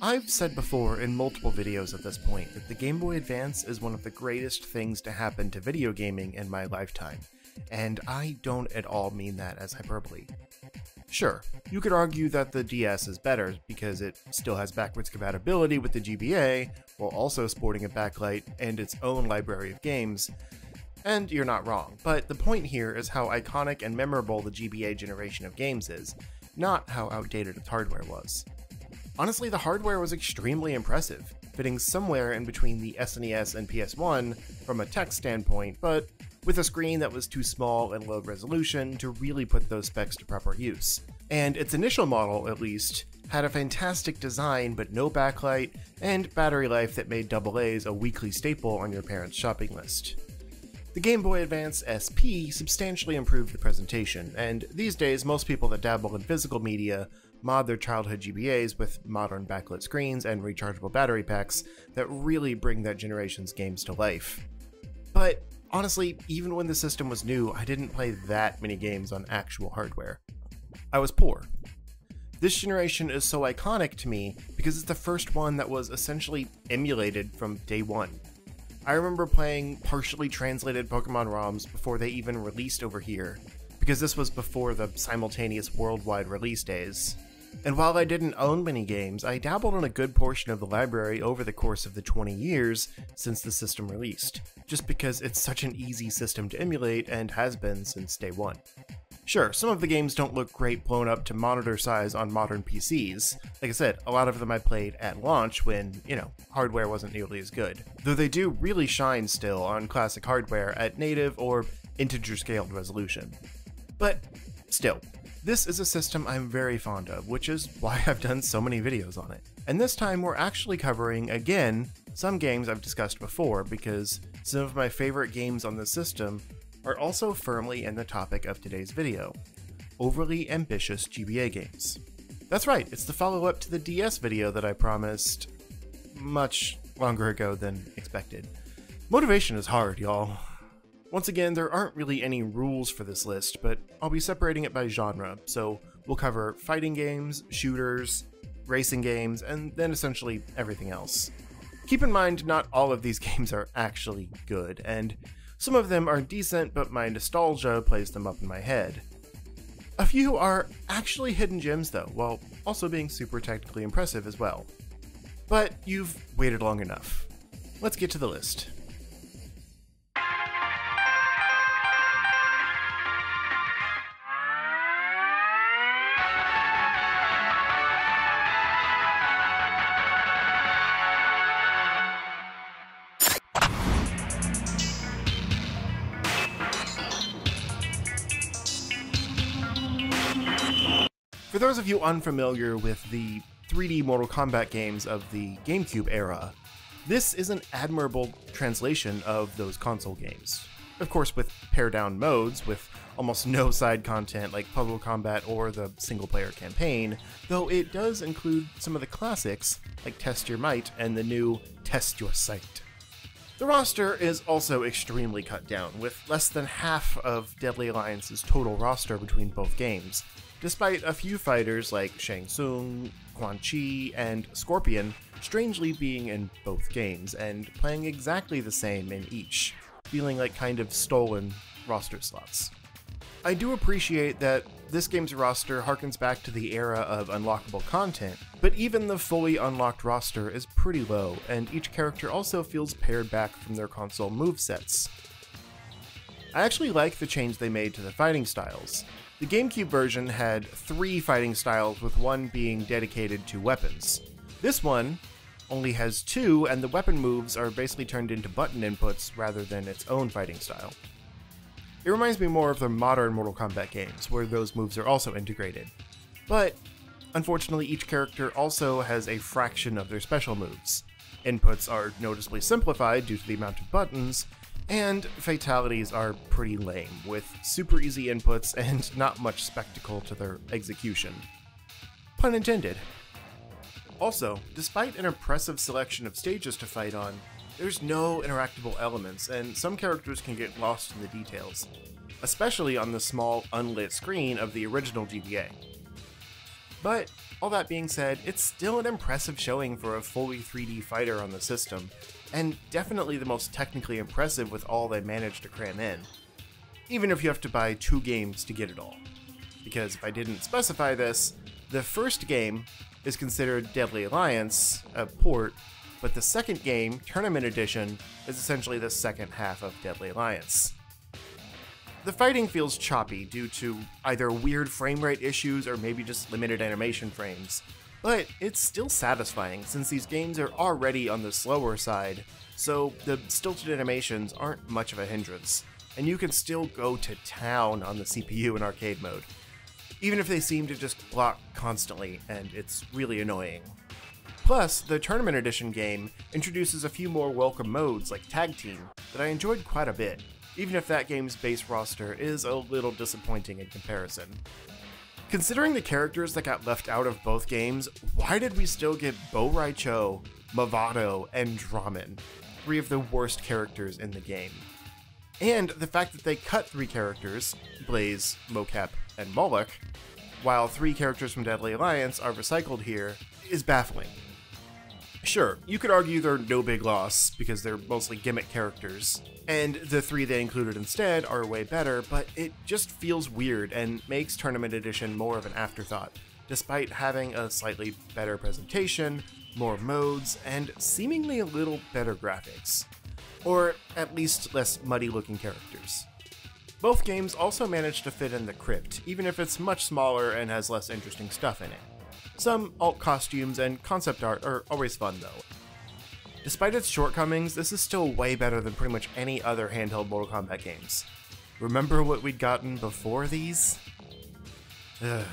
I've said before in multiple videos at this point that the Game Boy Advance is one of the greatest things to happen to video gaming in my lifetime, and I don't at all mean that as hyperbole. Sure, you could argue that the DS is better because it still has backwards compatibility with the GBA, while also sporting a backlight and its own library of games, and you're not wrong, but the point here is how iconic and memorable the GBA generation of games is, not how outdated its hardware was. Honestly, the hardware was extremely impressive, fitting somewhere in between the SNES and PS1 from a tech standpoint, but with a screen that was too small and low resolution to really put those specs to proper use. And its initial model, at least, had a fantastic design but no backlight, and battery life that made AA's a weekly staple on your parents' shopping list. The Game Boy Advance SP substantially improved the presentation, and these days most people that dabble in physical media mod their childhood GBAs with modern backlit screens and rechargeable battery packs that really bring that generation's games to life. But honestly, even when the system was new, I didn't play that many games on actual hardware. I was poor. This generation is so iconic to me because it's the first one that was essentially emulated from day one. I remember playing partially translated Pokemon ROMs before they even released over here, because this was before the simultaneous worldwide release days. And while I didn't own many games, I dabbled in a good portion of the library over the course of the 20 years since the system released, just because it's such an easy system to emulate and has been since day one. Sure, some of the games don't look great blown up to monitor size on modern PCs. Like I said, a lot of them I played at launch when, hardware wasn't nearly as good. Though they do really shine still on classic hardware at native or integer-scaled resolution. But still, this is a system I'm very fond of, which is why I've done so many videos on it. And this time we're actually covering, again, some games I've discussed before, because some of my favorite games on the system are also firmly in the topic of today's video: overly ambitious GBA games. That's right, it's the follow-up to the DS video that I promised much longer ago than expected. Motivation is hard, y'all. Once again, there aren't really any rules for this list, but I'll be separating it by genre, so we'll cover fighting games, shooters, racing games, and then essentially everything else. Keep in mind, not all of these games are actually good, and some of them are decent, but my nostalgia plays them up in my head. A few are actually hidden gems though, while also being super technically impressive as well. But you've waited long enough. Let's get to the list. For those of you unfamiliar with the 3D Mortal Kombat games of the GameCube era, this is an admirable translation of those console games. Of course, with pared-down modes, with almost no side content like Puzzle Combat or the single-player campaign, though it does include some of the classics like Test Your Might and the new Test Your Sight. The roster is also extremely cut down, with less than half of Deadly Alliance's total roster between both games, despite a few fighters like Shang Tsung, Quan Chi, and Scorpion strangely being in both games and playing exactly the same in each, feeling like kind of stolen roster slots. I do appreciate that this game's roster harkens back to the era of unlockable content, but even the fully unlocked roster is pretty low, and each character also feels pared back from their console movesets. I actually like the change they made to the fighting styles. The GameCube version had 3 fighting styles, with one being dedicated to weapons. This one only has 2, and the weapon moves are basically turned into button inputs rather than its own fighting style. It reminds me more of the modern Mortal Kombat games, where those moves are also integrated. But unfortunately, each character also has a fraction of their special moves. Inputs are noticeably simplified due to the amount of buttons, and fatalities are pretty lame, with super easy inputs and not much spectacle to their execution. Pun intended. Also, despite an impressive selection of stages to fight on, there's no interactable elements, and some characters can get lost in the details, especially on the small, unlit screen of the original GBA. But all that being said, it's still an impressive showing for a fully 3D fighter on the system, and definitely the most technically impressive with all they managed to cram in. Even if you have to buy 2 games to get it all. Because if I didn't specify this, the first game is considered Deadly Alliance, a port, but the second game, Tournament Edition, is essentially the second half of Deadly Alliance. The fighting feels choppy due to either weird frame rate issues or maybe just limited animation frames, but it's still satisfying since these games are already on the slower side, so the stilted animations aren't much of a hindrance, and you can still go to town on the CPU in arcade mode, even if they seem to just block constantly, and it's really annoying. Plus, the Tournament Edition game introduces a few more welcome modes like Tag Team that I enjoyed quite a bit, even if that game's base roster is a little disappointing in comparison. Considering the characters that got left out of both games, why did we still get Bo Raicho, Mavado, and Draman, 3 of the worst characters in the game? And the fact that they cut 3 characters, Blaze, Mocap, and Moloch, while 3 characters from Deadly Alliance are recycled here, is baffling. Sure, you could argue they're no big loss, because they're mostly gimmick characters, and the 3 they included instead are way better, but it just feels weird and makes Tournament Edition more of an afterthought, despite having a slightly better presentation, more modes, and seemingly a little better graphics. Or at least less muddy looking characters. Both games also managed to fit in the crypt, even if it's much smaller and has less interesting stuff in it. Some alt costumes and concept art are always fun though. Despite its shortcomings, this is still way better than pretty much any other handheld Mortal Kombat games. Remember what we'd gotten before these? Ugh.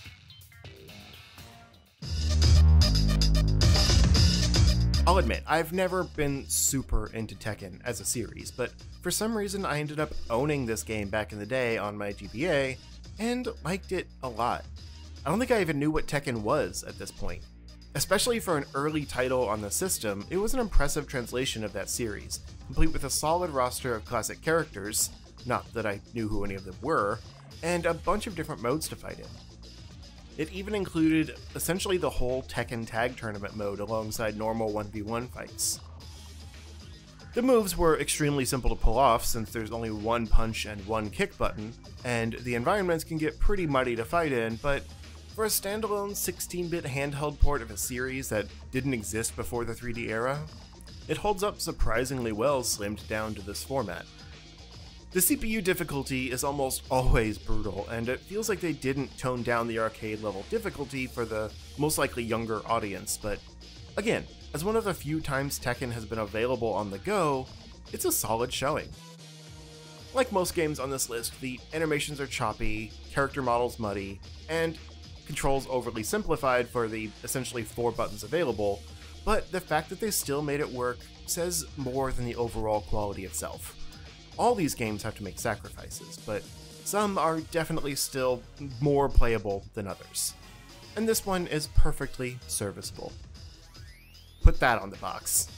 I'll admit, I've never been super into Tekken as a series, but for some reason I ended up owning this game back in the day on my GBA, and liked it a lot. I don't think I even knew what Tekken was at this point. Especially for an early title on the system, it was an impressive translation of that series, complete with a solid roster of classic characters, not that I knew who any of them were, and a bunch of different modes to fight in. It even included essentially the whole Tekken Tag Tournament mode alongside normal 1v1 fights. The moves were extremely simple to pull off since there's only one punch and one kick button, and the environments can get pretty muddy to fight in, but for a standalone 16-bit handheld port of a series that didn't exist before the 3D era, it holds up surprisingly well slimmed down to this format. The CPU difficulty is almost always brutal, and it feels like they didn't tone down the arcade level difficulty for the most likely younger audience, but again, as one of the few times Tekken has been available on the go, it's a solid showing. Like most games on this list, the animations are choppy, character models muddy, and controls overly simplified for the essentially 4 buttons available, but the fact that they still made it work says more than the overall quality itself. All these games have to make sacrifices, but some are definitely still more playable than others. And this one is perfectly serviceable. Put that on the box.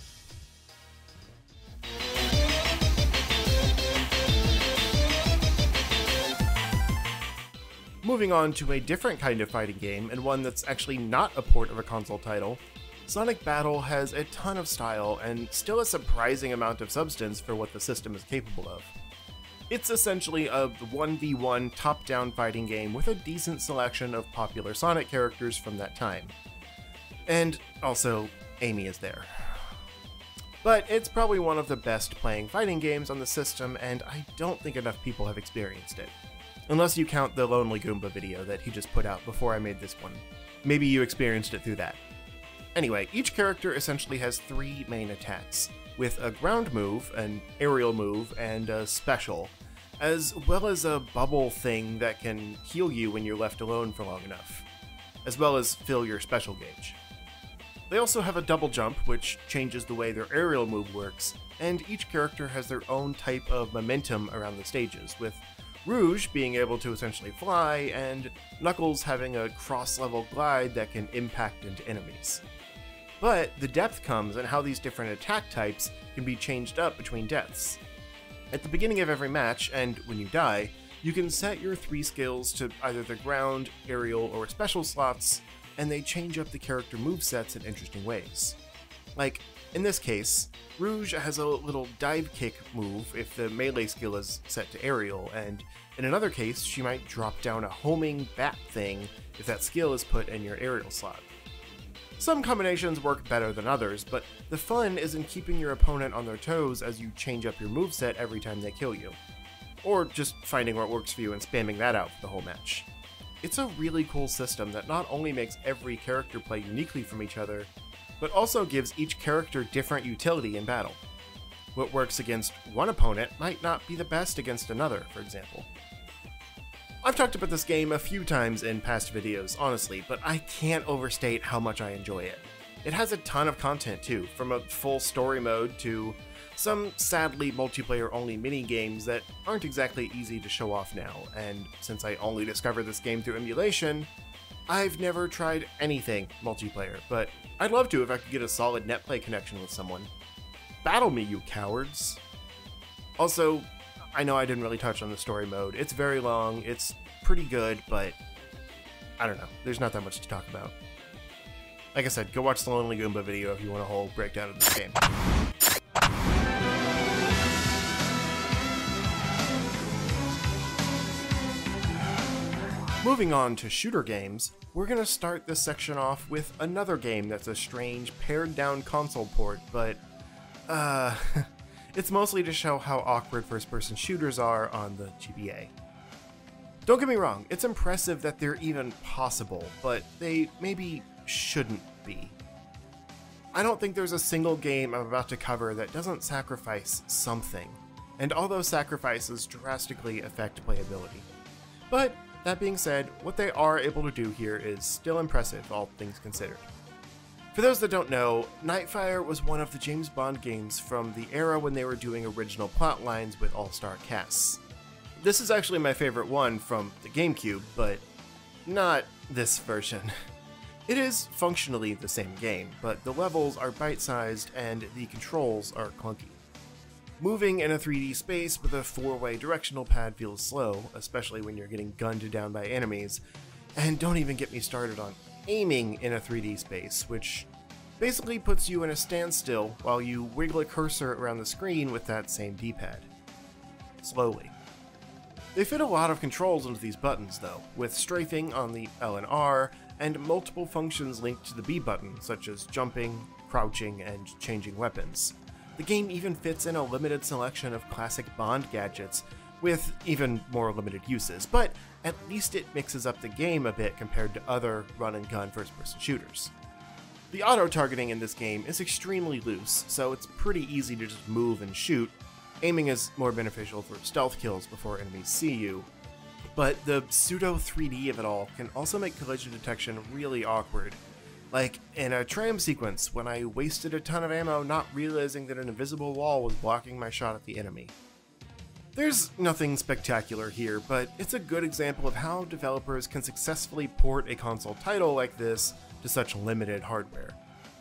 Moving on to a different kind of fighting game, and one that's actually not a port of a console title, Sonic Battle has a ton of style and still a surprising amount of substance for what the system is capable of. It's essentially a 1v1 top-down fighting game with a decent selection of popular Sonic characters from that time. And also, Amy is there. But it's probably one of the best playing fighting games on the system, and I don't think enough people have experienced it. Unless you count the Lonely Goomba video that he just put out before I made this one. Maybe you experienced it through that. Anyway, each character essentially has 3 main attacks, with a ground move, an aerial move, and a special, as well as a bubble thing that can heal you when you're left alone for long enough, as well as fill your special gauge. They also have a double jump, which changes the way their aerial move works, and each character has their own type of momentum around the stages, with Rouge being able to essentially fly, and Knuckles having a cross-level glide that can impact into enemies. But the depth comes in how these different attack types can be changed up between deaths. At the beginning of every match, and when you die, You can set your 3 skills to either the ground, aerial, or special slots, and they change up the character movesets in interesting ways. Like, in this case, Rouge has a little dive kick move if the melee skill is set to aerial, and in another case, she might drop down a homing bat thing if that skill is put in your aerial slot. Some combinations work better than others, but the fun is in keeping your opponent on their toes as you change up your moveset every time they kill you. Or just finding what works for you and spamming that out for the whole match. It's a really cool system that not only makes every character play uniquely from each other, but also gives each character different utility in battle. What works against one opponent might not be the best against another, for example. I've talked about this game a few times in past videos, honestly, but I can't overstate how much I enjoy it. It has a ton of content too, from a full story mode to some sadly multiplayer-only mini-games that aren't exactly easy to show off now, and since I only discovered this game through emulation, I've never tried anything multiplayer, but I'd love to if I could get a solid netplay connection with someone. Battle me, you cowards! Also, I know I didn't really touch on the story mode. It's very long, it's pretty good, but I don't know, there's not that much to talk about. Like I said, go watch the Lonely Goomba video if you want a whole breakdown of this game. Moving on to shooter games, we're gonna start this section off with another game that's a strange pared-down console port, but, it's mostly to show how awkward first-person shooters are on the GBA. Don't get me wrong, it's impressive that they're even possible, but they maybe shouldn't be. I don't think there's a single game I'm about to cover that doesn't sacrifice something, and all those sacrifices drastically affect playability. But that being said, what they are able to do here is still impressive, all things considered. For those that don't know, Nightfire was one of the James Bond games from the era when they were doing original plot lines with all-star casts. This is actually my favorite one from the GameCube, but not this version. It is functionally the same game, but the levels are bite-sized and the controls are clunky. Moving in a 3D space with a 4-way directional pad feels slow, especially when you're getting gunned down by enemies, and don't even get me started on aiming in a 3D space, which basically puts you in a standstill while you wiggle a cursor around the screen with that same D-pad. Slowly. They fit a lot of controls into these buttons though, with strafing on the L and R, and multiple functions linked to the B button, such as jumping, crouching, and changing weapons. The game even fits in a limited selection of classic Bond gadgets, with even more limited uses, but at least it mixes up the game a bit compared to other run-and-gun first-person shooters. The auto-targeting in this game is extremely loose, so it's pretty easy to just move and shoot. Aiming is more beneficial for stealth kills before enemies see you, but the pseudo-3D of it all can also make collision detection really awkward. Like in a tram sequence when I wasted a ton of ammo not realizing that an invisible wall was blocking my shot at the enemy. There's nothing spectacular here, but it's a good example of how developers can successfully port a console title like this to such limited hardware.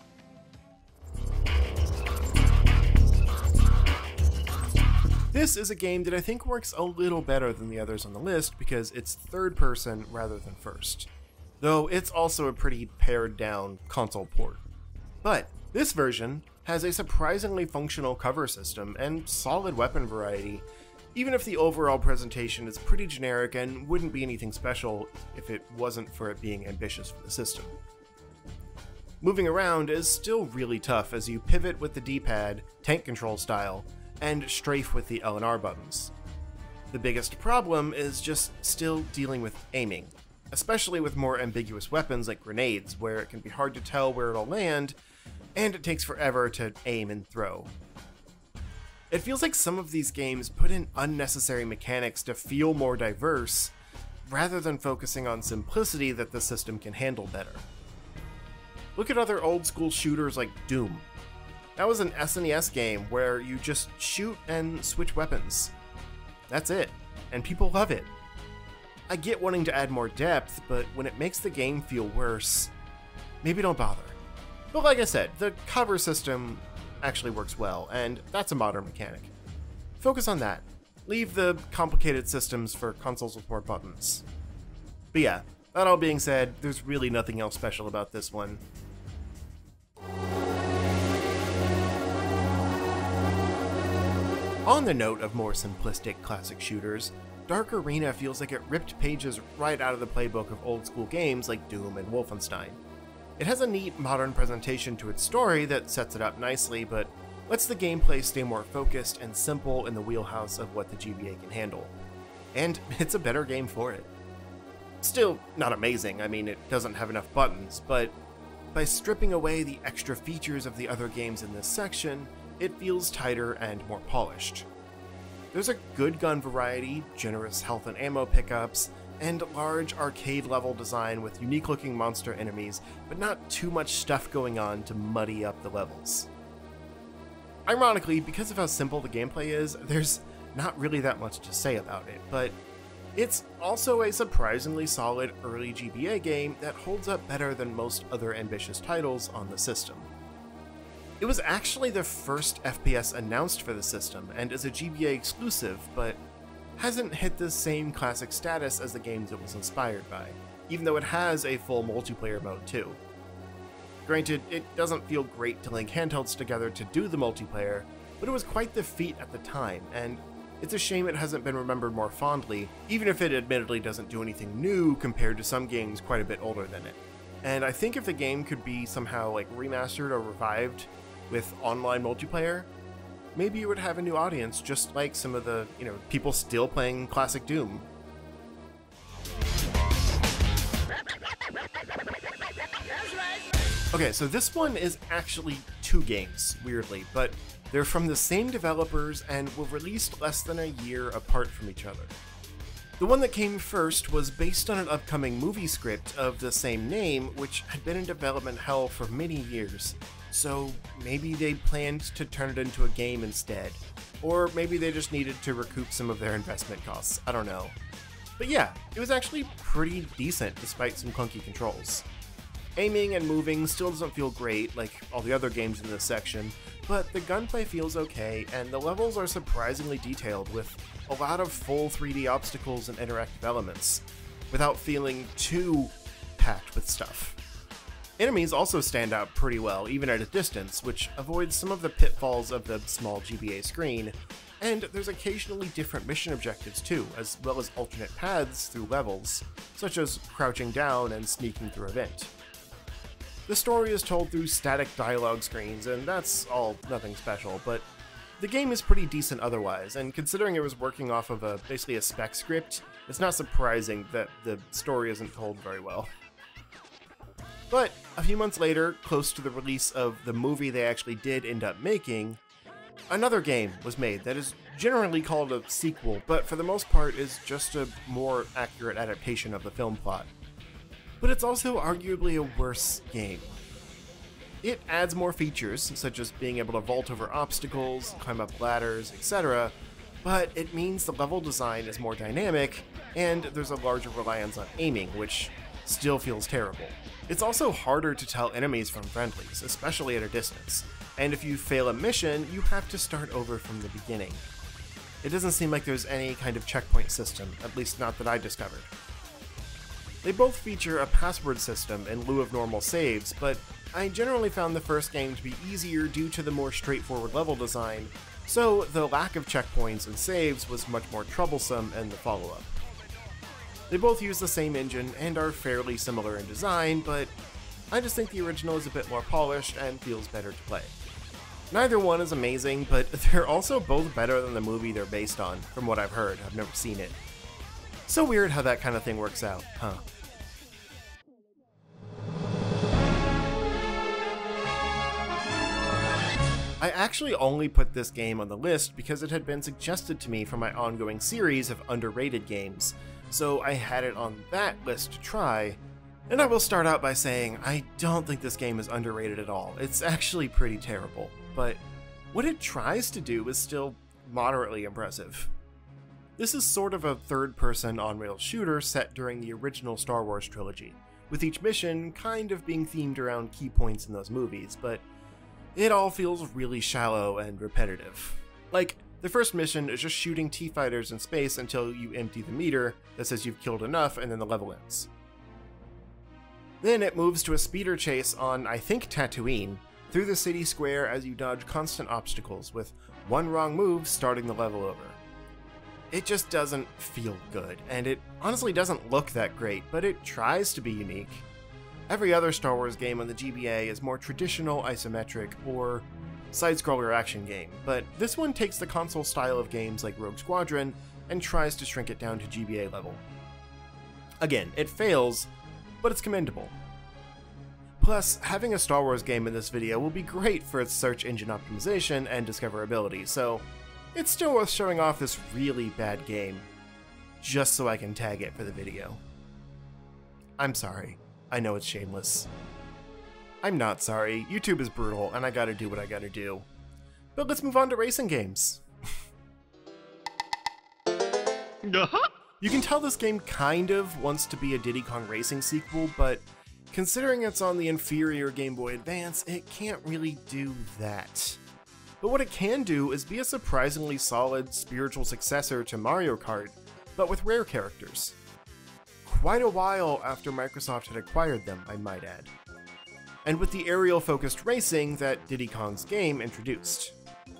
This is a game that I think works a little better than the others on the list because it's third person rather than first. Though it's also a pretty pared down console port. But this version has a surprisingly functional cover system and solid weapon variety, even if the overall presentation is pretty generic and wouldn't be anything special if it wasn't for it being ambitious for the system. Moving around is still really tough as you pivot with the D-pad, tank control style, and strafe with the L and R buttons. The biggest problem is just still dealing with aiming, especially with more ambiguous weapons like grenades, where it can be hard to tell where it'll land, and it takes forever to aim and throw. It feels like some of these games put in unnecessary mechanics to feel more diverse, rather than focusing on simplicity that the system can handle better. Look at other old school shooters like Doom. That was an SNES game where you just shoot and switch weapons. That's it, and people love it. I get wanting to add more depth, but when it makes the game feel worse, maybe don't bother. But like I said, the cover system actually works well, and that's a modern mechanic. Focus on that. Leave the complicated systems for consoles with more buttons. But yeah, that all being said, there's really nothing else special about this one. On the note of more simplistic classic shooters, Dark Arena feels like it ripped pages right out of the playbook of old school games like Doom and Wolfenstein. It has a neat modern presentation to its story that sets it up nicely, but lets the gameplay stay more focused and simple in the wheelhouse of what the GBA can handle. And it's a better game for it. Still not amazing, I mean it doesn't have enough buttons, but by stripping away the extra features of the other games in this section, it feels tighter and more polished. There's a good gun variety, generous health and ammo pickups, and large arcade level design with unique looking monster enemies, but not too much stuff going on to muddy up the levels. Ironically, because of how simple the gameplay is, there's not really that much to say about it, but it's also a surprisingly solid early GBA game that holds up better than most other ambitious titles on the system. It was actually the first FPS announced for the system and is a GBA exclusive, but hasn't hit the same classic status as the games it was inspired by, even though it has a full multiplayer mode too. Granted, it doesn't feel great to link handhelds together to do the multiplayer, but it was quite the feat at the time, and it's a shame it hasn't been remembered more fondly, even if it admittedly doesn't do anything new compared to some games quite a bit older than it. And I think if the game could be somehow remastered or revived with online multiplayer, maybe it would have a new audience, just like some of the, people still playing classic Doom. Okay, so this one is actually two games, weirdly, but they're from the same developers and were released less than a year apart from each other. The one that came first was based on an upcoming movie script of the same name, which had been in development hell for many years, so maybe they planned to turn it into a game instead. Or maybe they just needed to recoup some of their investment costs, I don't know. But yeah, it was actually pretty decent despite some clunky controls. Aiming and moving still doesn't feel great like all the other games in this section, but the gunplay feels okay, and the levels are surprisingly detailed with a lot of full 3D obstacles and interactive elements, without feeling too packed with stuff. Enemies also stand out pretty well, even at a distance, which avoids some of the pitfalls of the small GBA screen, and there's occasionally different mission objectives too, as well as alternate paths through levels, such as crouching down and sneaking through a vent. The story is told through static dialogue screens, and that's all nothing special, but the game is pretty decent otherwise, and considering it was working off of basically a spec script, it's not surprising that the story isn't told very well. But a few months later, close to the release of the movie they actually did end up making, another game was made that is generally called a sequel, but for the most part is just a more accurate adaptation of the film plot. But it's also arguably a worse game. It adds more features, such as being able to vault over obstacles, climb up ladders, etc., but it means the level design is more dynamic, and there's a larger reliance on aiming, which still feels terrible. It's also harder to tell enemies from friendlies, especially at a distance, and if you fail a mission, you have to start over from the beginning. It doesn't seem like there's any kind of checkpoint system, at least not that I discovered. They both feature a password system in lieu of normal saves, but I generally found the first game to be easier due to the more straightforward level design, so the lack of checkpoints and saves was much more troublesome in the follow-up. They both use the same engine and are fairly similar in design, but I just think the original is a bit more polished and feels better to play. Neither one is amazing, but they're also both better than the movie they're based on, from what I've heard. I've never seen it. So weird how that kind of thing works out, huh? I actually only put this game on the list because it had been suggested to me for my ongoing series of underrated games, so I had it on that list to try, and I will start out by saying I don't think this game is underrated at all. It's actually pretty terrible, but what it tries to do is still moderately impressive. This is sort of a third-person on-rails shooter set during the original Star Wars trilogy, with each mission kind of being themed around key points in those movies, but it all feels really shallow and repetitive. Like, The first mission is just shooting T-fighters in space until you empty the meter that says you've killed enough, and then the level ends. Then it moves to a speeder chase on, I think, Tatooine, through the city square as you dodge constant obstacles, with one wrong move starting the level over. It just doesn't feel good, and it honestly doesn't look that great, but it tries to be unique. Every other Star Wars game on the GBA is more traditional isometric or side-scroller action game, but this one takes the console style of games like Rogue Squadron and tries to shrink it down to GBA level. Again, it fails, but it's commendable. Plus, having a Star Wars game in this video will be great for its search engine optimization and discoverability, so it's still worth showing off this really bad game, just so I can tag it for the video. I'm sorry. I know it's shameless. I'm not sorry. YouTube is brutal, and I gotta do what I gotta do. But let's move on to racing games. You can tell this game kind of wants to be a Diddy Kong Racing sequel, but considering it's on the inferior Game Boy Advance, it can't really do that. But what it can do is be a surprisingly solid spiritual successor to Mario Kart, but with rare characters. Quite a while after Microsoft had acquired them, I might add. And with the aerial-focused racing that Diddy Kong's game introduced.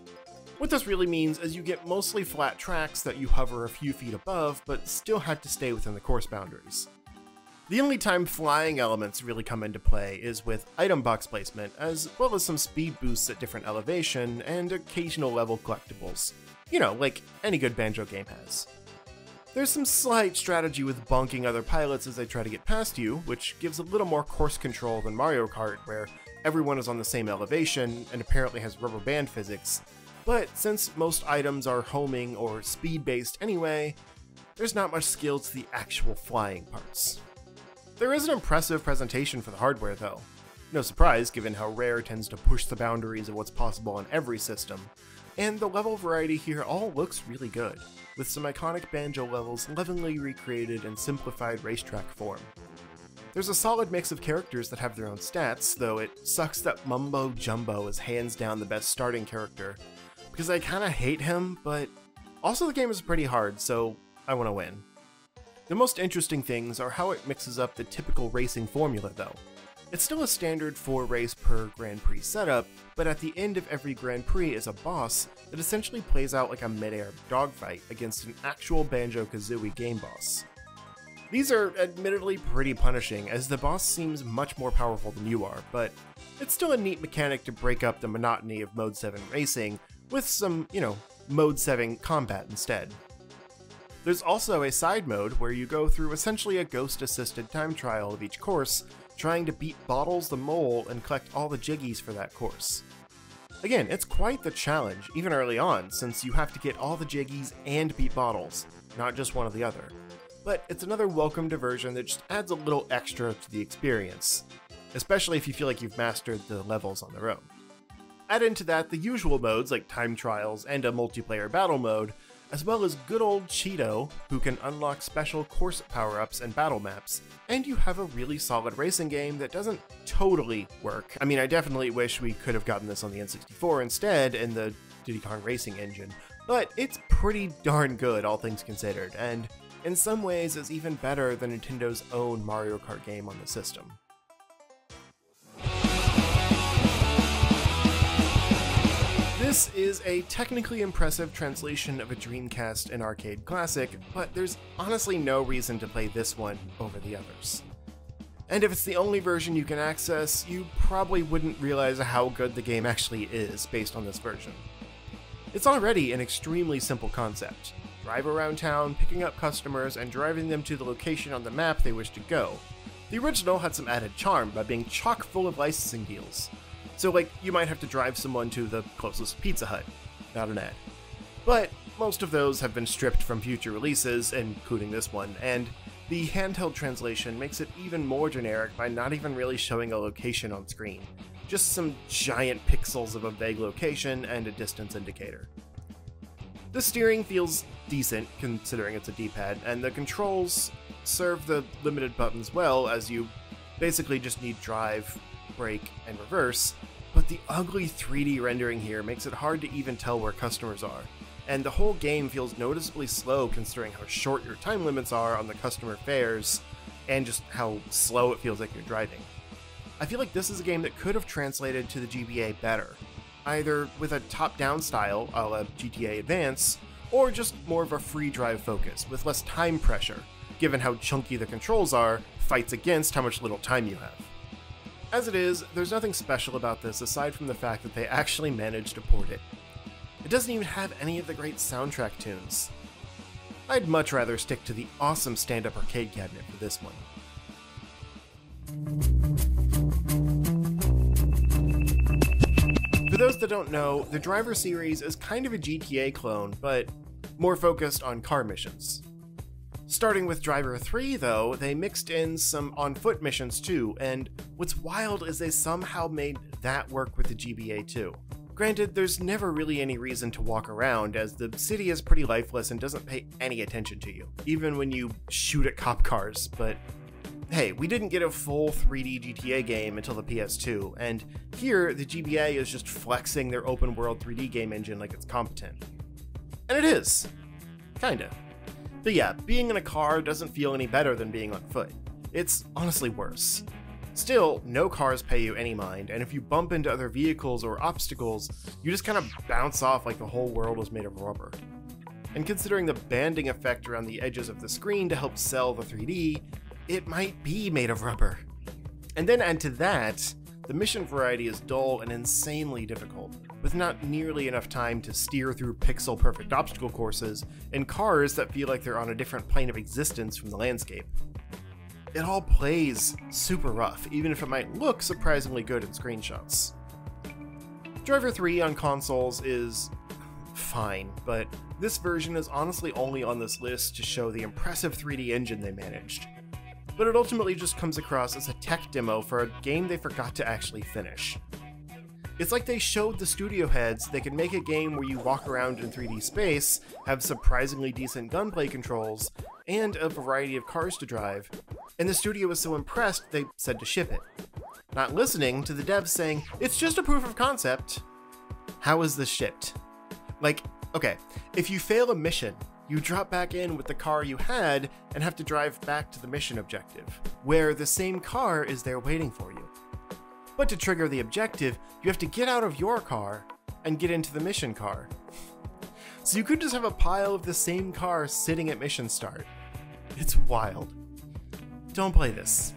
What this really means is you get mostly flat tracks that you hover a few feet above, but still have to stay within the course boundaries. The only time flying elements really come into play is with item box placement, as well as some speed boosts at different elevation and occasional level collectibles. You know, like any good Banjo game has. There's some slight strategy with bonking other pilots as they try to get past you, which gives a little more course control than Mario Kart, where everyone is on the same elevation and apparently has rubber band physics. But since most items are homing or speed-based anyway, there's not much skill to the actual flying parts. There is an impressive presentation for the hardware though. No surprise given how Rare tends to push the boundaries of what's possible on every system, and the level variety here all looks really good, with some iconic Banjo levels lovingly recreated in simplified racetrack form. There's a solid mix of characters that have their own stats, though it sucks that Mumbo Jumbo is hands down the best starting character, because I kinda hate him, but also the game is pretty hard, so I wanna win. The most interesting things are how it mixes up the typical racing formula though. It's still a standard 4 race per Grand Prix setup, but at the end of every Grand Prix is a boss that essentially plays out like a mid-air dogfight against an actual Banjo-Kazooie game boss. These are admittedly pretty punishing, as the boss seems much more powerful than you are, but it's still a neat mechanic to break up the monotony of Mode 7 racing with some, Mode 7 combat instead. There's also a side mode where you go through essentially a ghost-assisted time trial of each course, trying to beat Bottles the Mole and collect all the Jiggies for that course. Again, it's quite the challenge, even early on, since you have to get all the Jiggies and beat Bottles, not just one or the other. But it's another welcome diversion that just adds a little extra to the experience, especially if you feel like you've mastered the levels on their own. Add into that the usual modes like time trials and a multiplayer battle mode, as well as good old Cheeto, who can unlock special course power-ups and battle maps, and you have a really solid racing game that doesn't totally work. I mean, I definitely wish we could have gotten this on the N64 instead in the Diddy Kong Racing engine, but it's pretty darn good, all things considered, and in some ways is even better than Nintendo's own Mario Kart game on the system. This is a technically impressive translation of a Dreamcast and arcade classic, but there's honestly no reason to play this one over the others. And if it's the only version you can access, you probably wouldn't realize how good the game actually is based on this version. It's already an extremely simple concept. Drive around town, picking up customers, and driving them to the location on the map they wish to go. The original had some added charm by being chock full of licensing deals. So you might have to drive someone to the closest Pizza Hut. Not an ad. But most of those have been stripped from future releases, including this one, and the handheld translation makes it even more generic by not even really showing a location on screen. Just some giant pixels of a vague location and a distance indicator. The steering feels decent, considering it's a D-pad, and the controls serve the limited buttons well, as you basically just need drive, brake, and reverse, but the ugly 3D rendering here makes it hard to even tell where customers are, and the whole game feels noticeably slow considering how short your time limits are on the customer fares, and just how slow it feels like you're driving. I feel like this is a game that could have translated to the GBA better, either with a top-down style a la GTA Advance, or just more of a free drive focus, with less time pressure, given how chunky the controls are, fights against how much little time you have. As it is, there's nothing special about this aside from the fact that they actually managed to port it. It doesn't even have any of the great soundtrack tunes. I'd much rather stick to the awesome stand-up arcade cabinet for this one. For those that don't know, the Driver series is kind of a GTA clone, but more focused on car missions. Starting with Driver 3, though, they mixed in some on-foot missions too, and what's wild is they somehow made that work with the GBA too. Granted, there's never really any reason to walk around, as the city is pretty lifeless and doesn't pay any attention to you, even when you shoot at cop cars, but hey, we didn't get a full 3D GTA game until the PS2, and here the GBA is just flexing their open-world 3D game engine like it's competent. And it is. Kinda. But yeah, being in a car doesn't feel any better than being on foot. It's honestly worse. Still, no cars pay you any mind, and if you bump into other vehicles or obstacles, you just kind of bounce off like the whole world was made of rubber. And considering the banding effect around the edges of the screen to help sell the 3D, it might be made of rubber. And then add to that, the mission variety is dull and insanely difficult, with not nearly enough time to steer through pixel-perfect obstacle courses and cars that feel like they're on a different plane of existence from the landscape. It all plays super rough, even if it might look surprisingly good in screenshots. Driver 3 on consoles is fine, but this version is honestly only on this list to show the impressive 3D engine they managed. But it ultimately just comes across as a tech demo for a game they forgot to actually finish. It's like they showed the studio heads they could make a game where you walk around in 3D space, have surprisingly decent gunplay controls, and a variety of cars to drive, and the studio was so impressed they said to ship it. Not listening to the devs saying, "It's just a proof of concept." How is this shipped? Like, okay, if you fail a mission, you drop back in with the car you had and have to drive back to the mission objective, where the same car is there waiting for you. But to trigger the objective, you have to get out of your car and get into the mission car. So you could just have a pile of the same car sitting at mission start. It's wild. Don't play this.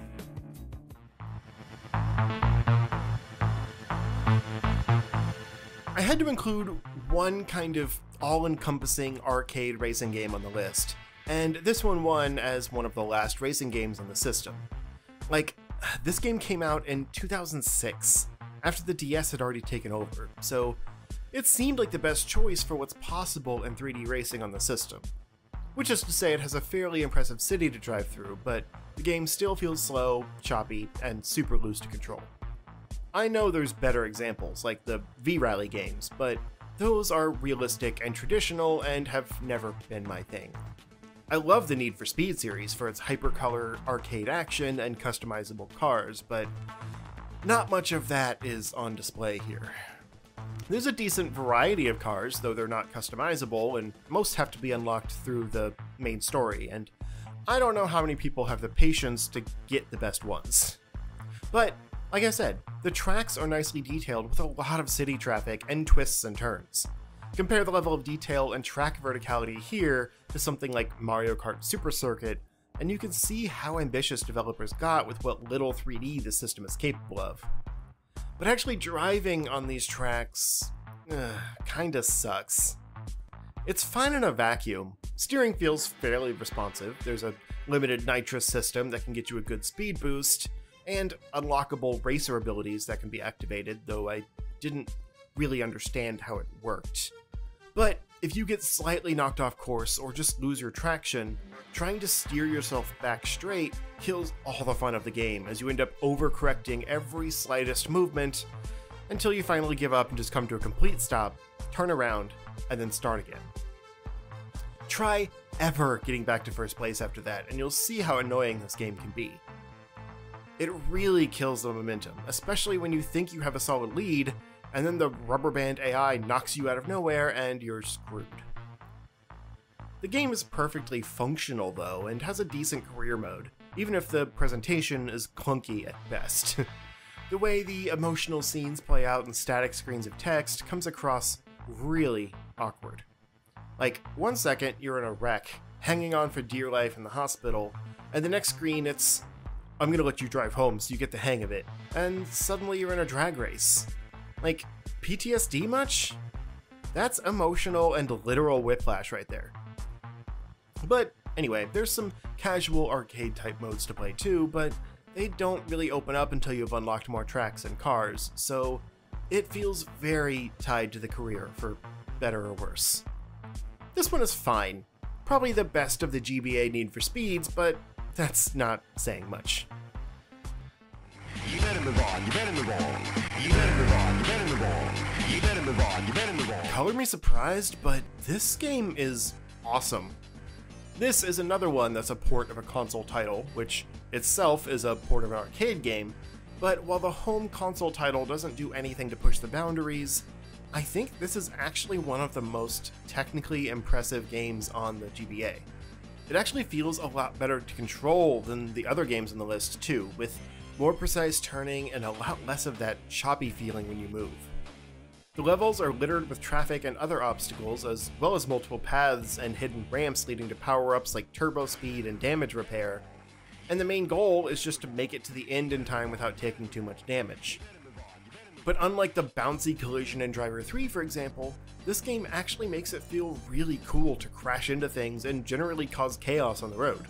I had to include one kind of all-encompassing arcade racing game on the list, and this one won as one of the last racing games on the system. Like, this game came out in 2006, after the DS had already taken over, so it seemed like the best choice for what's possible in 3D racing on the system. Which is to say it has a fairly impressive city to drive through, but the game still feels slow, choppy, and super loose to control. I know there's better examples, like the V-Rally games, but those are realistic and traditional and have never been my thing. I love the Need for Speed series for its hypercolor arcade action and customizable cars, but not much of that is on display here. There's a decent variety of cars, though they're not customizable, and most have to be unlocked through the main story, and I don't know how many people have the patience to get the best ones. But like I said, the tracks are nicely detailed with a lot of city traffic and twists and turns. Compare the level of detail and track verticality here to something like Mario Kart Super Circuit, and you can see how ambitious developers got with what little 3D the system is capable of. But actually driving on these tracks kinda sucks. It's fine in a vacuum. Steering feels fairly responsive, there's a limited nitrous system that can get you a good speed boost, and unlockable racer abilities that can be activated, though I didn't really understand how it worked. But if you get slightly knocked off course or just lose your traction, trying to steer yourself back straight kills all the fun of the game, as you end up overcorrecting every slightest movement until you finally give up and just come to a complete stop, turn around, and then start again. Try ever getting back to first place after that, and you'll see how annoying this game can be. It really kills the momentum, especially when you think you have a solid lead, and then the rubber band AI knocks you out of nowhere and you're screwed. The game is perfectly functional though, and has a decent career mode, even if the presentation is clunky at best. The way the emotional scenes play out in static screens of text comes across really awkward. Like, 1 second you're in a wreck, hanging on for dear life in the hospital, and the next screen it's, I'm gonna let you drive home so you get the hang of it, and suddenly you're in a drag race. Like, PTSD much? That's emotional and literal whiplash right there. But anyway, there's some casual arcade type modes to play too, but they don't really open up until you've unlocked more tracks and cars, so it feels very tied to the career, for better or worse. This one is fine. Probably the best of the GBA Need for Speeds, but that's not saying much. You better move on, you better move on. You better move on, you better move on. You better move on, you better move on. Color me surprised, but this game is awesome. This is another one that's a port of a console title, which itself is a port of an arcade game, but while the home console title doesn't do anything to push the boundaries, I think this is actually one of the most technically impressive games on the GBA. It actually feels a lot better to control than the other games on the list too, with more precise turning and a lot less of that choppy feeling when you move. The levels are littered with traffic and other obstacles, as well as multiple paths and hidden ramps leading to power-ups like turbo speed and damage repair, and the main goal is just to make it to the end in time without taking too much damage. But unlike the bouncy collision in Driver 3, for example, this game actually makes it feel really cool to crash into things and generally cause chaos on the road.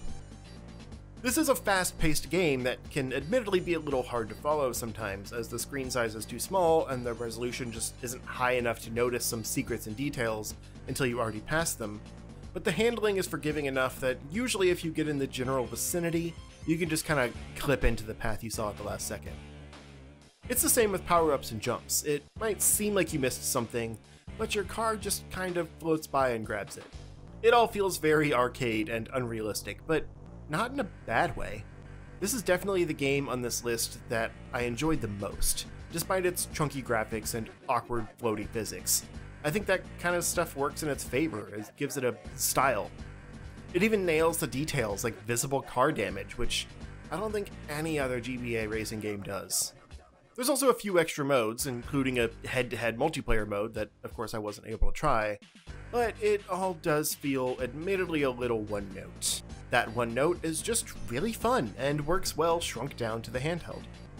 This is a fast-paced game that can admittedly be a little hard to follow sometimes, as the screen size is too small and the resolution just isn't high enough to notice some secrets and details until you already passed them, but the handling is forgiving enough that usually if you get in the general vicinity, you can just kind of clip into the path you saw at the last second. It's the same with power-ups and jumps. It might seem like you missed something, but your car just kind of floats by and grabs it. It all feels very arcade and unrealistic, but not in a bad way. This is definitely the game on this list that I enjoyed the most, despite its chunky graphics and awkward floaty physics. I think that kind of stuff works in its favor, it gives it a style. It even nails the details like visible car damage, which I don't think any other GBA racing game does. There's also a few extra modes, including a head-to-head multiplayer mode that of course I wasn't able to try, but it all does feel admittedly a little one-note. That one note is just really fun and works well shrunk down to the handheld.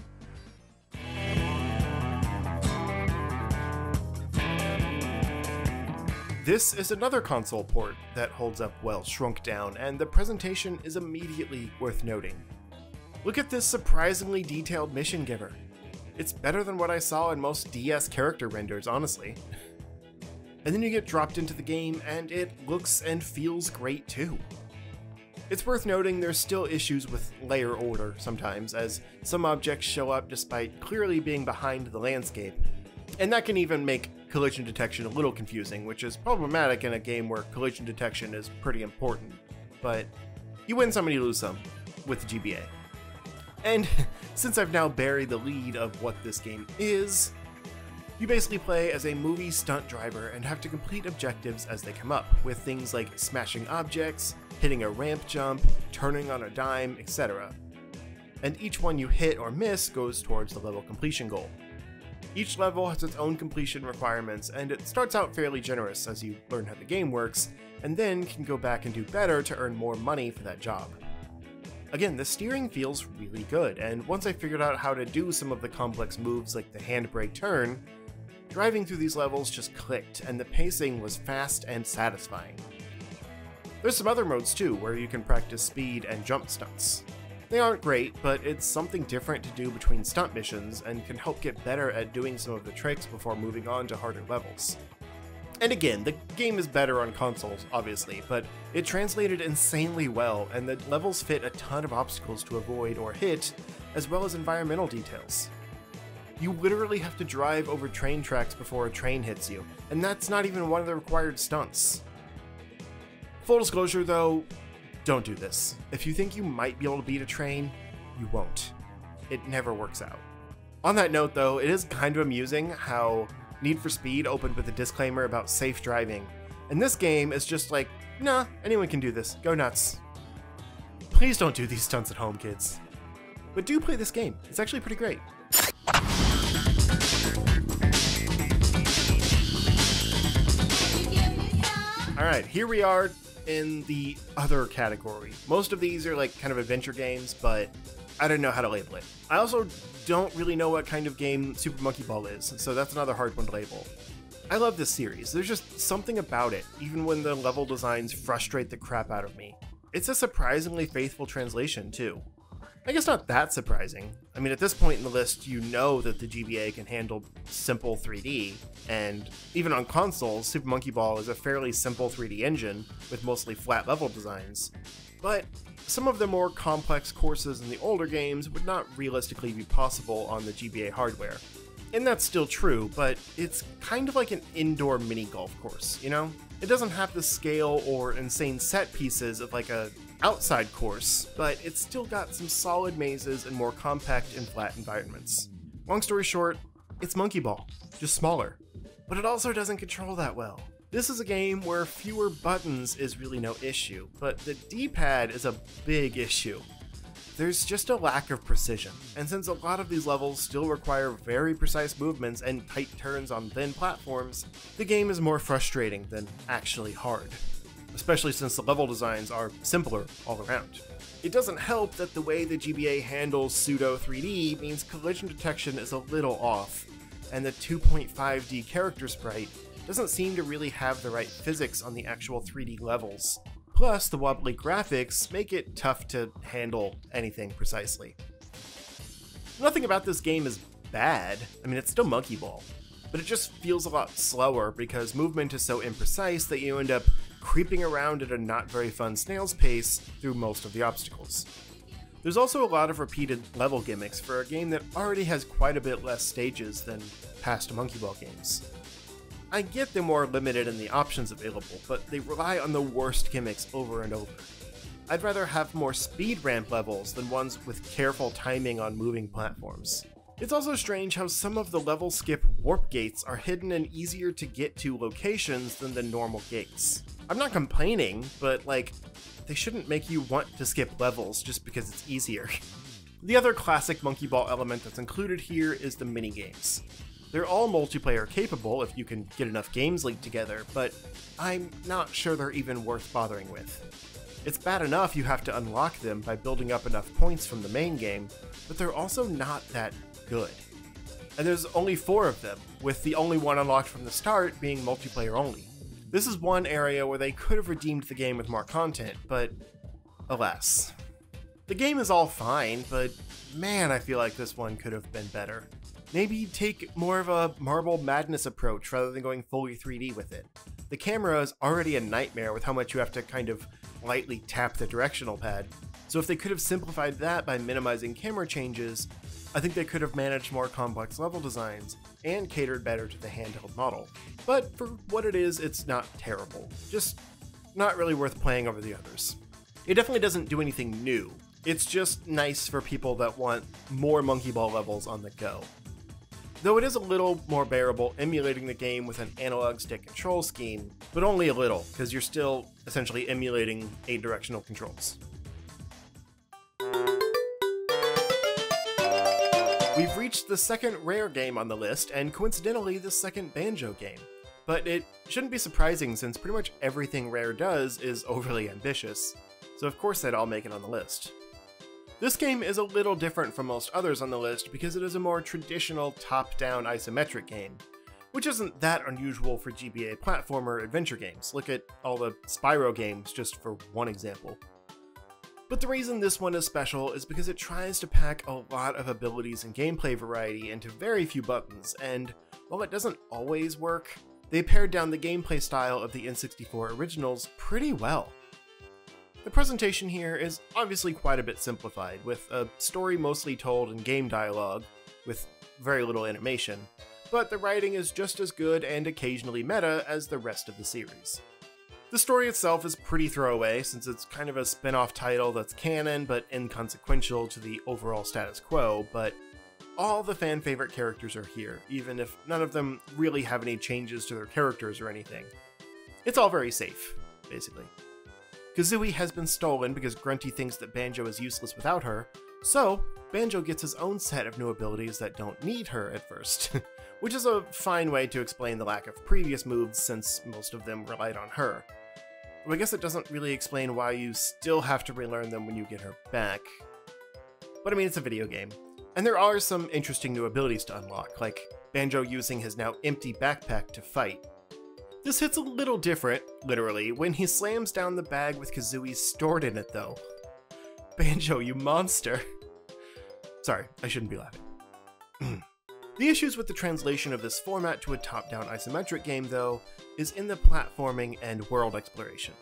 This is another console port that holds up well shrunk down, and the presentation is immediately worth noting. Look at this surprisingly detailed mission giver. It's better than what I saw in most DS character renders, honestly. And then you get dropped into the game and it looks and feels great too. It's worth noting there's still issues with layer order sometimes, as some objects show up despite clearly being behind the landscape, and that can even make collision detection a little confusing, which is problematic in a game where collision detection is pretty important, but you win some and you lose some with the GBA. And since I've now buried the lead of what this game is, you basically play as a movie stunt driver and have to complete objectives as they come up, with things like smashing objects, hitting a ramp jump, turning on a dime, etc. And each one you hit or miss goes towards the level completion goal. Each level has its own completion requirements, and it starts out fairly generous as you learn how the game works, and then can go back and do better to earn more money for that job. Again, the steering feels really good, and once I figured out how to do some of the complex moves like the handbrake turn, driving through these levels just clicked, and the pacing was fast and satisfying. There's some other modes too, where you can practice speed and jump stunts. They aren't great, but it's something different to do between stunt missions, and can help get better at doing some of the tricks before moving on to harder levels. And again, the game is better on consoles, obviously, but it translated insanely well, and the levels fit a ton of obstacles to avoid or hit, as well as environmental details. You literally have to drive over train tracks before a train hits you, and that's not even one of the required stunts. Full disclosure though, don't do this. If you think you might be able to beat a train, you won't. It never works out. On that note though, it is kind of amusing how Need for Speed opened with a disclaimer about safe driving, and this game is just like, Nah, anyone can do this. Go nuts. Please don't do these stunts at home, kids. But do play this game. It's actually pretty great. Alright, here we are in the other category. Most of these are like kind of adventure games, but I don't know how to label it. I also don't really know what kind of game Super Monkey Ball is, so that's another hard one to label. I love this series. There's just something about it, even when the level designs frustrate the crap out of me. It's a surprisingly faithful translation, too. I guess not that surprising. I mean, at this point in the list, you know that the GBA can handle simple 3D, and even on consoles, Super Monkey Ball is a fairly simple 3D engine with mostly flat level designs. But some of the more complex courses in the older games would not realistically be possible on the GBA hardware. And that's still true, but it's kind of like an indoor mini golf course, you know? It doesn't have the scale or insane set pieces of like a outside course, but it's still got some solid mazes and more compact and flat environments. Long story short, it's Monkey Ball, just smaller. But it also doesn't control that well. This is a game where fewer buttons is really no issue, but the D-pad is a big issue. There's just a lack of precision, and since a lot of these levels still require very precise movements and tight turns on thin platforms, the game is more frustrating than actually hard. Especially since the level designs are simpler all around. It doesn't help that the way the GBA handles pseudo 3D means collision detection is a little off, and the 2.5D character sprite doesn't seem to really have the right physics on the actual 3D levels. Plus, the wobbly graphics make it tough to handle anything precisely. Nothing about this game is bad. I mean, it's still Monkey Ball, but it just feels a lot slower because movement is so imprecise that you end up creeping around at a not very fun snail's pace through most of the obstacles. There's also a lot of repeated level gimmicks for a game that already has quite a bit less stages than past Monkey Ball games. I get they're more limited in the options available, but they rely on the worst gimmicks over and over. I'd rather have more speed ramp levels than ones with careful timing on moving platforms. It's also strange how some of the level skip warp gates are hidden in easier to get to locations than the normal gates. I'm not complaining, but like, they shouldn't make you want to skip levels just because it's easier. The other classic Monkey Ball element that's included here is the minigames. They're all multiplayer capable if you can get enough games linked together, but I'm not sure they're even worth bothering with. It's bad enough you have to unlock them by building up enough points from the main game, but they're also not that good. And there's only 4 of them, with the only one unlocked from the start being multiplayer only. This is one area where they could have redeemed the game with more content, but alas. The game is all fine, but man, I feel like this one could have been better. Maybe take more of a Marble Madness approach rather than going fully 3D with it. The camera is already a nightmare with how much you have to kind of lightly tap the directional pad, so if they could have simplified that by minimizing camera changes, I think they could have managed more complex level designs and catered better to the handheld model. But for what it is, it's not terrible. Just not really worth playing over the others. It definitely doesn't do anything new. It's just nice for people that want more Monkey Ball levels on the go. Though it is a little more bearable emulating the game with an analog stick control scheme, but only a little, because you're still essentially emulating 8-directional controls. We've reached the second Rare game on the list, and coincidentally the second Banjo game. But it shouldn't be surprising since pretty much everything Rare does is overly ambitious, so of course they'd all make it on the list. This game is a little different from most others on the list because it is a more traditional top-down isometric game, which isn't that unusual for GBA platformer adventure games. Look at all the Spyro games, just for one example. But the reason this one is special is because it tries to pack a lot of abilities and gameplay variety into very few buttons, and while it doesn't always work, they pared down the gameplay style of the N64 originals pretty well. The presentation here is obviously quite a bit simplified, with a story mostly told in game dialogue, with very little animation, but the writing is just as good and occasionally meta as the rest of the series. The story itself is pretty throwaway, since it's kind of a spin-off title that's canon but inconsequential to the overall status quo, but all the fan-favorite characters are here, even if none of them really have any changes to their characters or anything. It's all very safe, basically. Kazooie has been stolen because Grunty thinks that Banjo is useless without her, so Banjo gets his own set of new abilities that don't need her at first, which is a fine way to explain the lack of previous moves since most of them relied on her. Though I guess it doesn't really explain why you still have to relearn them when you get her back. But I mean, it's a video game. And there are some interesting new abilities to unlock, like Banjo using his now empty backpack to fight. This hits a little different, literally, when he slams down the bag with Kazooie stored in it though. Banjo, you monster. Sorry, I shouldn't be laughing. The issues with the translation of this format to a top-down isometric game, though, is in the platforming and world exploration.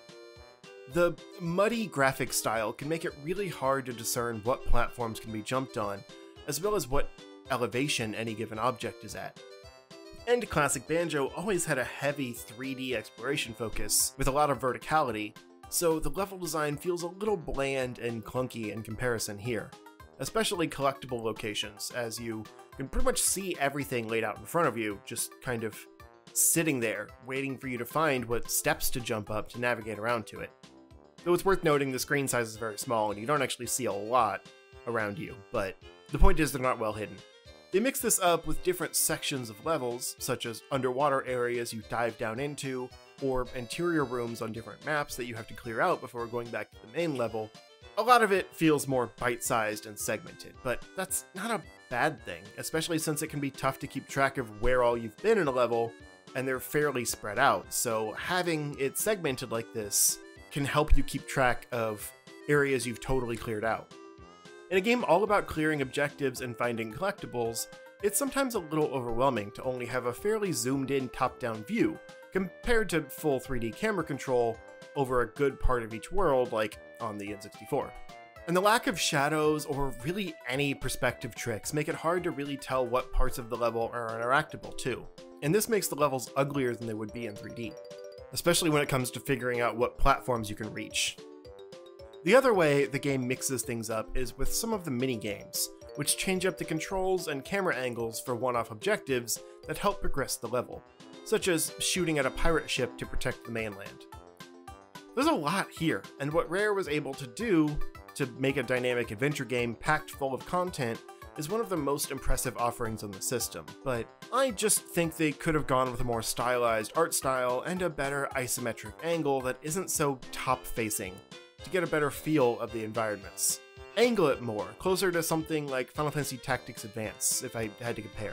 The muddy graphic style can make it really hard to discern what platforms can be jumped on, as well as what elevation any given object is at. And classic Banjo always had a heavy 3D exploration focus, with a lot of verticality, so the level design feels a little bland and clunky in comparison here, especially collectible locations, as you can pretty much see everything laid out in front of you, just kind of sitting there, waiting for you to find what steps to jump up to navigate around to it. Though it's worth noting the screen size is very small and you don't actually see a lot around you, but the point is they're not well hidden. They mix this up with different sections of levels, such as underwater areas you dive down into, or interior rooms on different maps that you have to clear out before going back to the main level. A lot of it feels more bite-sized and segmented, but that's not a bad thing, especially since it can be tough to keep track of where all you've been in a level, and they're fairly spread out, so having it segmented like this can help you keep track of areas you've totally cleared out. In a game all about clearing objectives and finding collectibles, it's sometimes a little overwhelming to only have a fairly zoomed-in top-down view, compared to full 3D camera control over a good part of each world like on the N64. And the lack of shadows or really any perspective tricks make it hard to really tell what parts of the level are interactable too, and this makes the levels uglier than they would be in 3D, especially when it comes to figuring out what platforms you can reach. The other way the game mixes things up is with some of the mini-games, which change up the controls and camera angles for one-off objectives that help progress the level, such as shooting at a pirate ship to protect the mainland. There's a lot here, and what Rare was able to do to make a dynamic adventure game packed full of content is one of the most impressive offerings on the system, but I just think they could have gone with a more stylized art style and a better isometric angle that isn't so top-facing, to get a better feel of the environments. Angle it more, closer to something like Final Fantasy Tactics Advance, if I had to compare.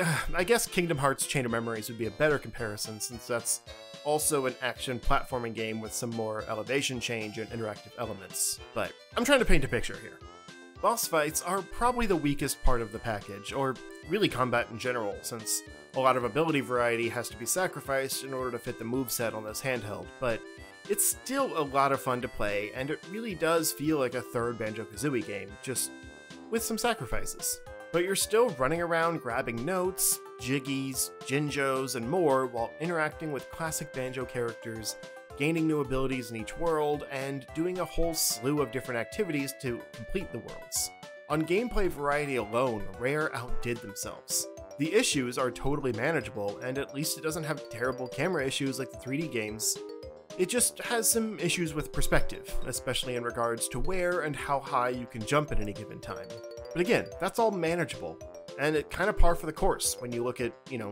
I guess Kingdom Hearts Chain of Memories would be a better comparison, since that's also an action platforming game with some more elevation change and interactive elements, but I'm trying to paint a picture here. Boss fights are probably the weakest part of the package, or really combat in general, since a lot of ability variety has to be sacrificed in order to fit the moveset on this handheld, but it's still a lot of fun to play, and it really does feel like a third Banjo-Kazooie game, just with some sacrifices. But you're still running around grabbing notes, jiggies, Jinjos, and more while interacting with classic Banjo characters, gaining new abilities in each world, and doing a whole slew of different activities to complete the worlds. On gameplay variety alone, Rare outdid themselves. The issues are totally manageable, and at least it doesn't have terrible camera issues like the 3D games. It just has some issues with perspective, especially in regards to where and how high you can jump at any given time. But again, that's all manageable, and it kind of par for the course when you look at,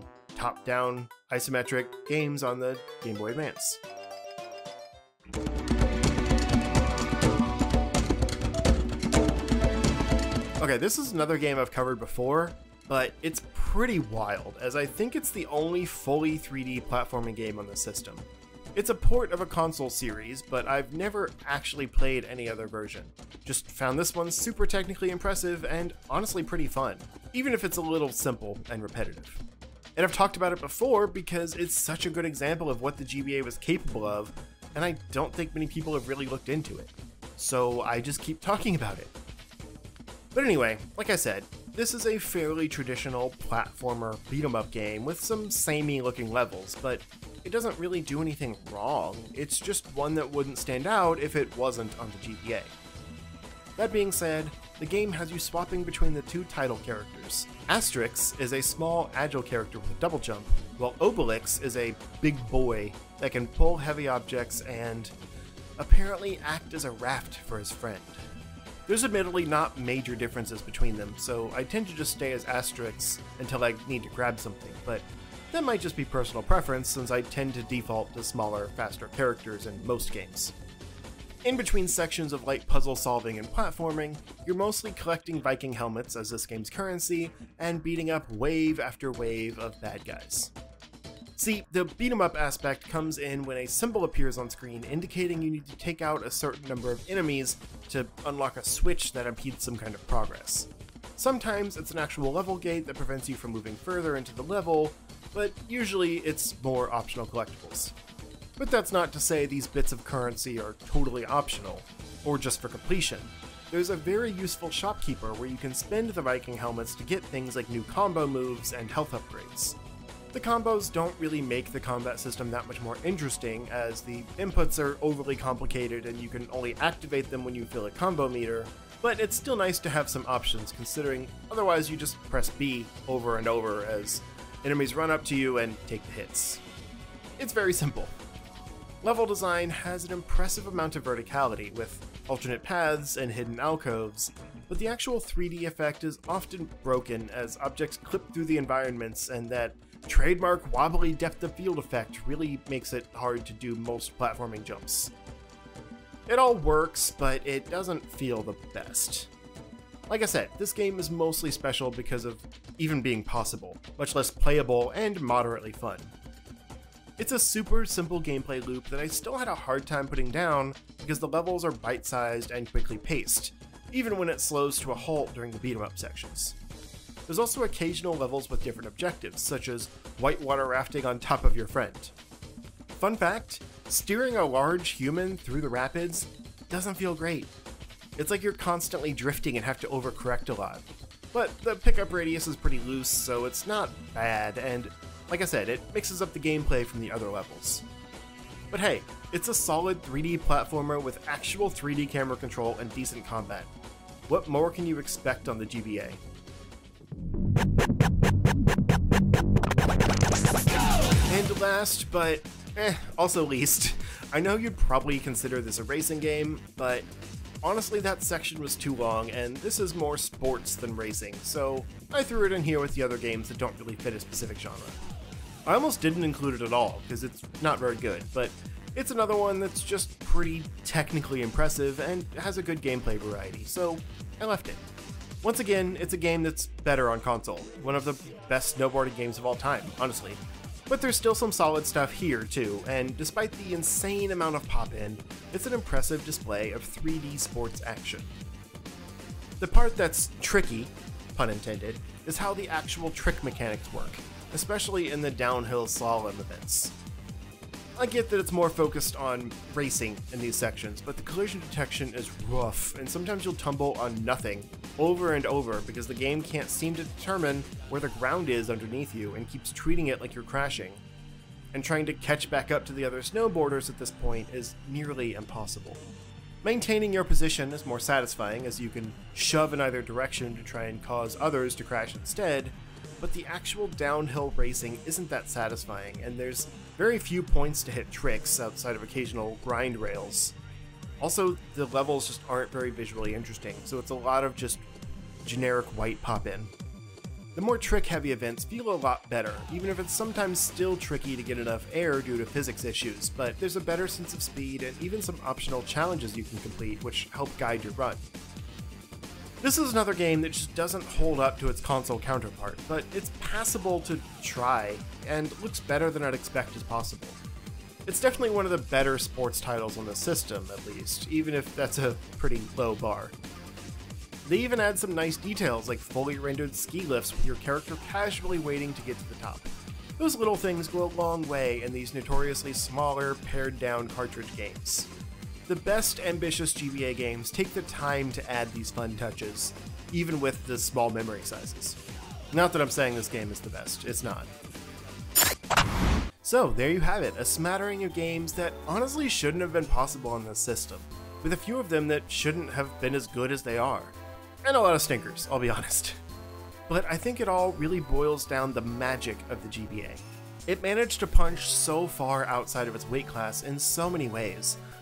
top-down isometric games on the Game Boy Advance. Okay, this is another game I've covered before, but it's pretty wild, as I think it's the only fully 3D platforming game on the system. It's a port of a console series, but I've never actually played any other version. Just found this one super technically impressive and honestly pretty fun, even if it's a little simple and repetitive. And I've talked about it before because it's such a good example of what the GBA was capable of, and I don't think many people have really looked into it. So I just keep talking about it. But anyway, like I said, this is a fairly traditional platformer beat-em-up game with some samey looking levels, but it doesn't really do anything wrong. It's just one that wouldn't stand out if it wasn't on the GBA. That being said, the game has you swapping between the two title characters. Asterix is a small, agile character with a double jump, while Obelix is a big boy that can pull heavy objects and apparently act as a raft for his friend. There's admittedly not major differences between them, so I tend to just stay as Asterix until I need to grab something, but that might just be personal preference since I tend to default to smaller, faster characters in most games. In between sections of light puzzle solving and platforming, you're mostly collecting Viking helmets as this game's currency, and beating up wave after wave of bad guys. See, the beat 'em up aspect comes in when a symbol appears on screen indicating you need to take out a certain number of enemies to unlock a switch that impedes some kind of progress. Sometimes it's an actual level gate that prevents you from moving further into the level, but usually it's more optional collectibles. But that's not to say these bits of currency are totally optional, or just for completion. There's a very useful shopkeeper where you can spend the Viking helmets to get things like new combo moves and health upgrades. The combos don't really make the combat system that much more interesting, as the inputs are overly complicated and you can only activate them when you fill a combo meter, but it's still nice to have some options considering otherwise you just press B over and over as enemies run up to you and take the hits. It's very simple. Level design has an impressive amount of verticality with alternate paths and hidden alcoves, but the actual 3D effect is often broken as objects clip through the environments, and that trademark wobbly depth of field effect really makes it hard to do most platforming jumps. It all works, but it doesn't feel the best. Like I said, this game is mostly special because of even being possible, much less playable and moderately fun. It's a super simple gameplay loop that I still had a hard time putting down because the levels are bite-sized and quickly paced, even when it slows to a halt during the beat-em-up sections. There's also occasional levels with different objectives, such as whitewater rafting on top of your friend. Fun fact, steering a large human through the rapids doesn't feel great. It's like you're constantly drifting and have to overcorrect a lot. But the pickup radius is pretty loose, so it's not bad, and like I said, it mixes up the gameplay from the other levels. But hey, it's a solid 3D platformer with actual 3D camera control and decent combat. What more can you expect on the GBA? And last, but also least, I know you'd probably consider this a racing game, but honestly that section was too long, and this is more sports than racing, so I threw it in here with the other games that don't really fit a specific genre. I almost didn't include it at all, because it's not very good, but it's another one that's just pretty technically impressive and has a good gameplay variety, so I left it. Once again, it's a game that's better on console, one of the best snowboarding games of all time, honestly. But there's still some solid stuff here too, and despite the insane amount of pop-in, it's an impressive display of 3D sports action. The part that's tricky, pun intended, is how the actual trick mechanics work, especially in the downhill slalom events. I get that it's more focused on racing in these sections, but the collision detection is rough, and sometimes you'll tumble on nothing over and over because the game can't seem to determine where the ground is underneath you and keeps treating it like you're crashing. And trying to catch back up to the other snowboarders at this point is nearly impossible. Maintaining your position is more satisfying as you can shove in either direction to try and cause others to crash instead, but the actual downhill racing isn't that satisfying, and there's very few points to hit tricks outside of occasional grind rails. Also, the levels just aren't very visually interesting, so it's a lot of just generic white pop-in. The more trick-heavy events feel a lot better, even if it's sometimes still tricky to get enough air due to physics issues, but there's a better sense of speed and even some optional challenges you can complete which help guide your run. This is another game that just doesn't hold up to its console counterpart, but it's passable to try, and looks better than I'd expect is possible. It's definitely one of the better sports titles on the system, at least, even if that's a pretty low bar. They even add some nice details like fully rendered ski lifts with your character casually waiting to get to the top. Those little things go a long way in these notoriously smaller, pared-down cartridge games. The best ambitious GBA games take the time to add these fun touches, even with the small memory sizes. Not that I'm saying this game is the best, it's not. So there you have it, a smattering of games that honestly shouldn't have been possible on this system, with a few of them that shouldn't have been as good as they are. And a lot of stinkers, I'll be honest. But I think it all really boils down the magic of the GBA. It managed to punch so far outside of its weight class in so many ways,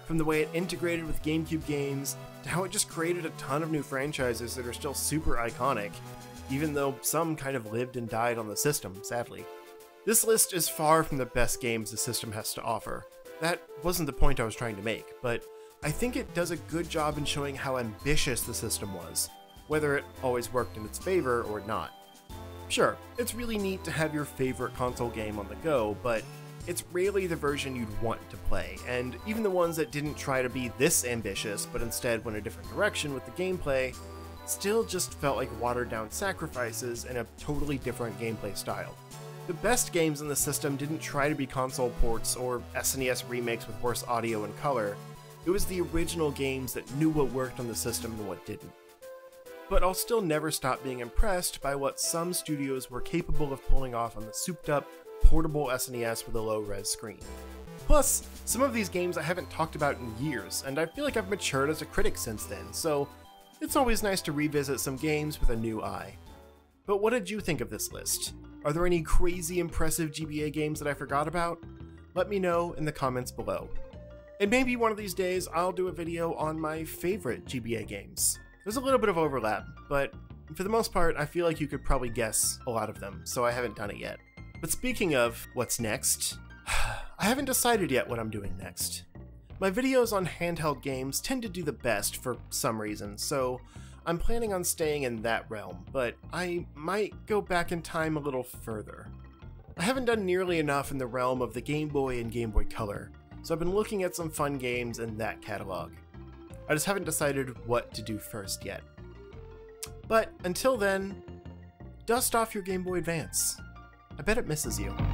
From the way it integrated with GameCube games, to how it just created a ton of new franchises that are still super iconic, even though some kind of lived and died on the system, sadly. This list is far from the best games the system has to offer. That wasn't the point I was trying to make, but I think it does a good job in showing how ambitious the system was, whether it always worked in its favor or not. Sure, it's really neat to have your favorite console game on the go, but it's rarely the version you'd want to play, and even the ones that didn't try to be this ambitious but instead went a different direction with the gameplay, still just felt like watered down sacrifices in a totally different gameplay style. The best games in the system didn't try to be console ports or SNES remakes with worse audio and color. It was the original games that knew what worked on the system and what didn't. But I'll still never stop being impressed by what some studios were capable of pulling off on the souped-up, portable SNES with a low-res screen. Plus, some of these games I haven't talked about in years, and I feel like I've matured as a critic since then, so it's always nice to revisit some games with a new eye. But what did you think of this list? Are there any crazy impressive GBA games that I forgot about? Let me know in the comments below. And maybe one of these days I'll do a video on my favorite GBA games. There's a little bit of overlap, but for the most part I feel like you could probably guess a lot of them, so I haven't done it yet. But speaking of what's next, I haven't decided yet what I'm doing next. My videos on handheld games tend to do the best for some reason, so I'm planning on staying in that realm, but I might go back in time a little further. I haven't done nearly enough in the realm of the Game Boy and Game Boy Color, so I've been looking at some fun games in that catalog. I just haven't decided what to do first yet. But until then, dust off your Game Boy Advance. I bet it misses you.